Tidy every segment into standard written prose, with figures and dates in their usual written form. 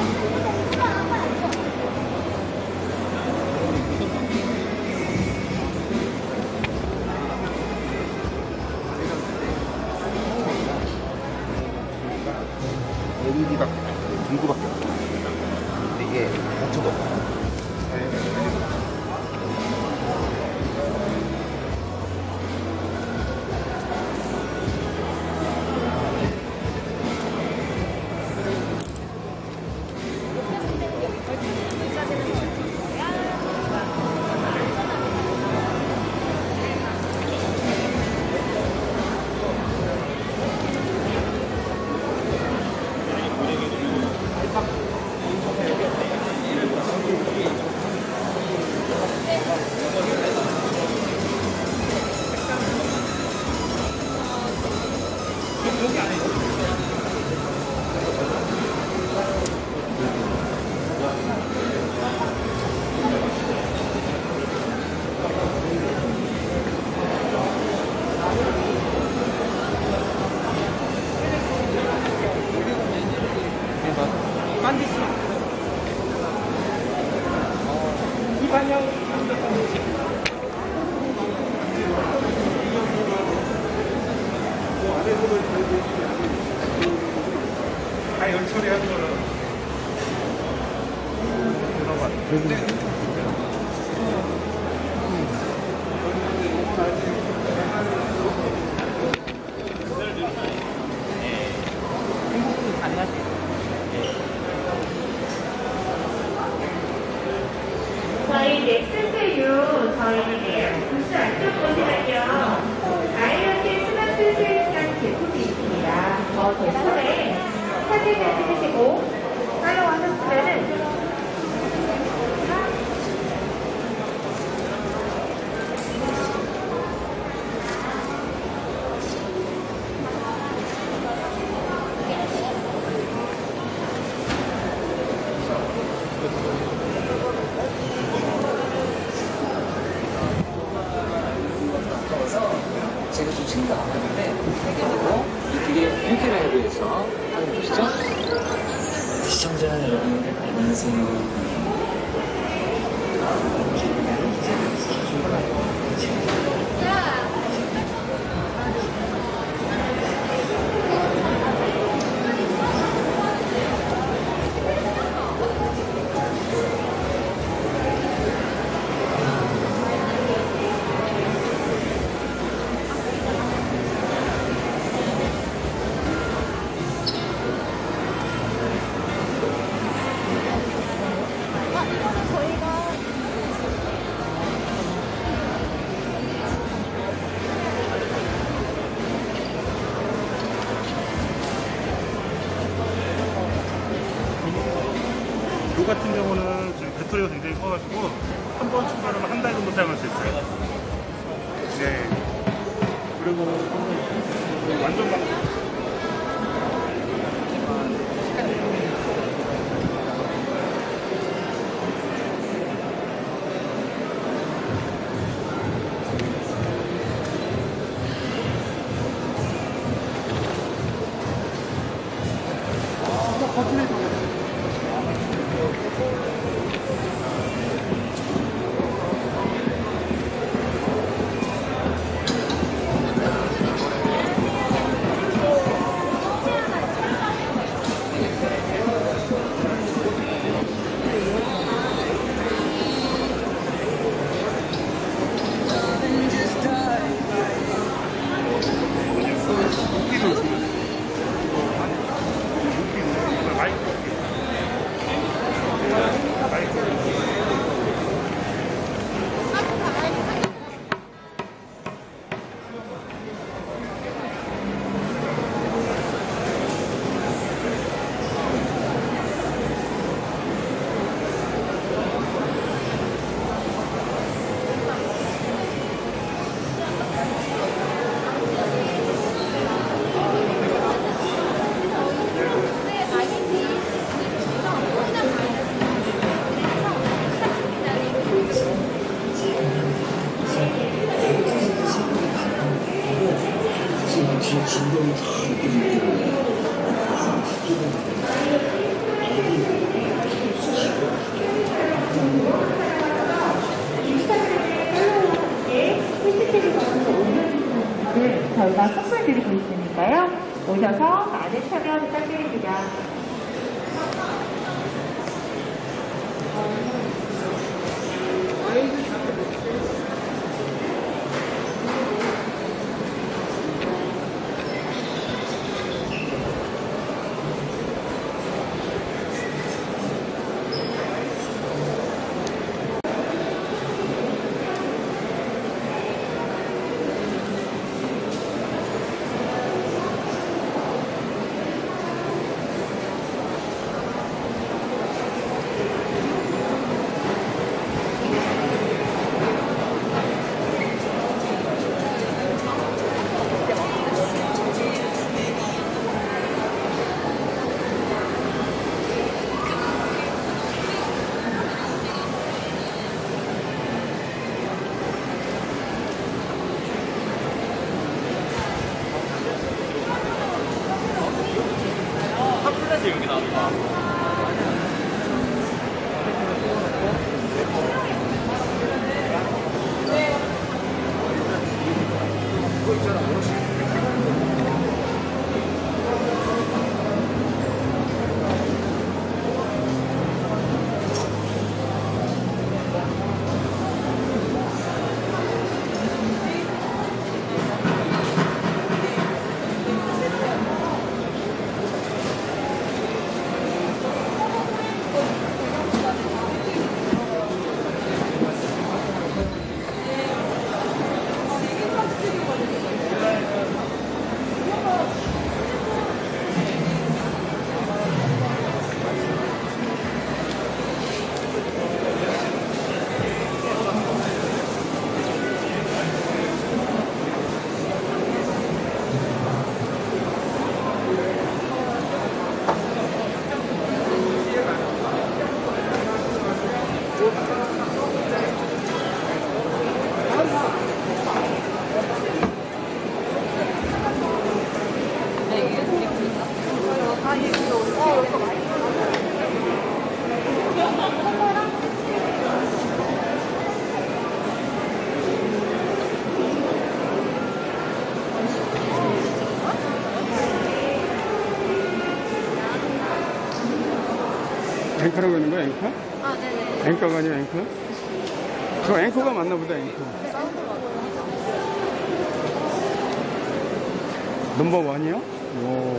LED가 전구밖에 없어요. 근데 이게 버튼도 없어요. 다 열처리하는 거는 저희 넥슨트유 저희 부스 안쪽 보시면요 IoT 스마트 수익성 제품이 있습니다. 저 제품에 사진을 찍으시고 사용하셨으면은 제가 좀 생각 안 하는데 그리고 이게 해결해서 한번 보시죠. 시청자 여러분 안녕하세요. 요 같은 경우는 지금 배터리가 굉장히 커가지고 한 번 충전하면 한 달 정도 사용할 수 있어요. 네. 그리고 완전 막 저희가 선물 드리고 있으니까요. 오셔서 많은 참여 부탁드립니다. 앵커라고 있는 거야, 앵커? 아, 네네. 앵커가 아니야, 앵커? 저 앵커가 맞나 보다, 앵커. 넘버 원이요? 오.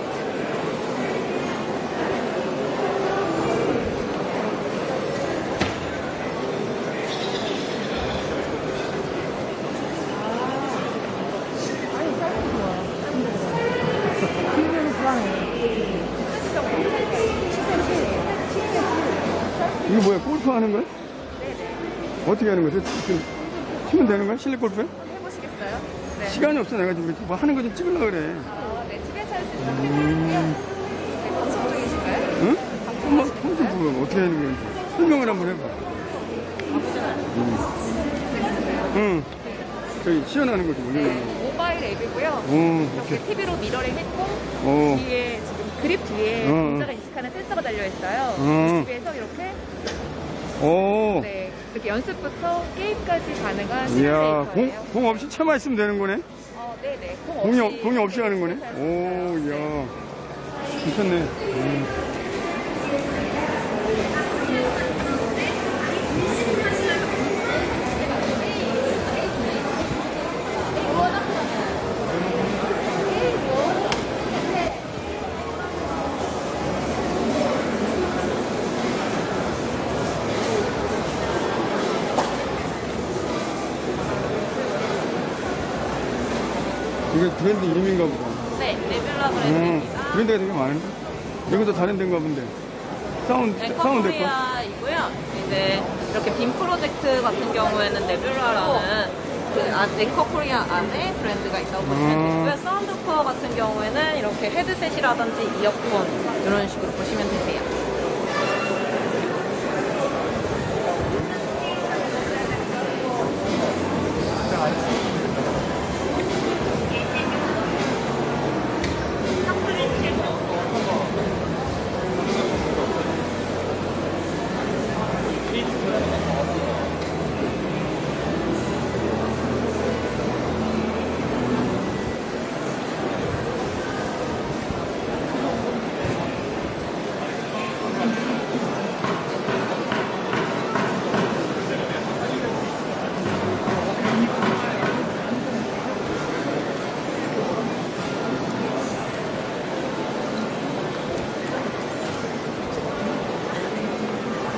이거 뭐야, 골프 하는 거야? 네네. 어떻게 하는 거지? 치면 되는 거야? 실내 골프? 해보시겠어요? 네. 시간이 없어, 내가 지금 뭐 하는 거 좀 찍으려고 그래. 네, 집에서 할 수 있는 해보고요. 네, 방송 중이신가요? 응? 방송 보면 어떻게 하는 건지 설명을 한번 해봐. 응. 저기 시연하는 거지, 뭐. 네, 모바일 앱이고요. 이렇게 오케이. TV로 미러링 했고, 뒤에 지금 그립 뒤에 문자가 인식하는 센서가 달려있어요. 집에서 이렇게 오. 네, 이렇게 연습부터 게임까지 가능한 이야, 시뮬레이터예요. 공 없이 채만 있으면 되는 거네? 네네. 공이 없이 하는 거네? 오, 이야. 괜찮네. 이게 브랜드 이름인가 보다. 네, 네뷸라 브랜드입니다. 브랜드가 되게 많은데? 이것도 다른 데인가 본데. 사운드 거? 앵커코리아이고요. 이제 이렇게 빔 프로젝트 같은 경우에는 네뷸라라는 그 앵커코리아 안에 브랜드가 있다고 보시면 되고요. 사운드코어 같은 경우에는 이렇게 헤드셋이라든지 이어폰 이런 식으로 보시면 되세요.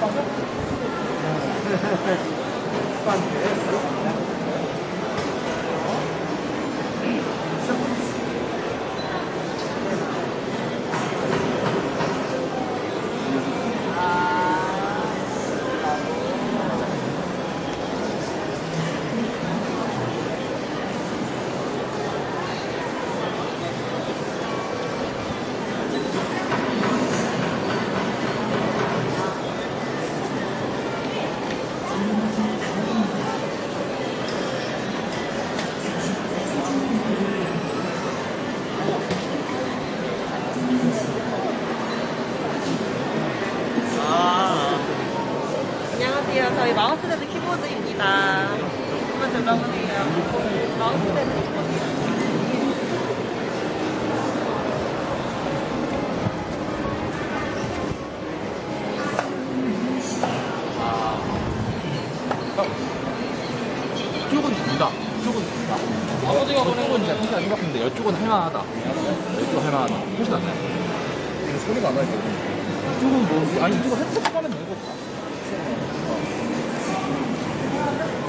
안녕하세요. 저희 마우스레드 키보드입니다. 한번 들어보세요. 마우스레드 키보드. 이쪽은 된다. 이쪽은 된다. 아버지가 보낸 건 진짜 진짜 생각했는데 이쪽은 할만하다. 이쪽은 할만하다. 훨씬 낫네. 소리가 안 나니까. 이쪽은 뭐 아니 이쪽은 헤드셋 하면 되는 거 같아.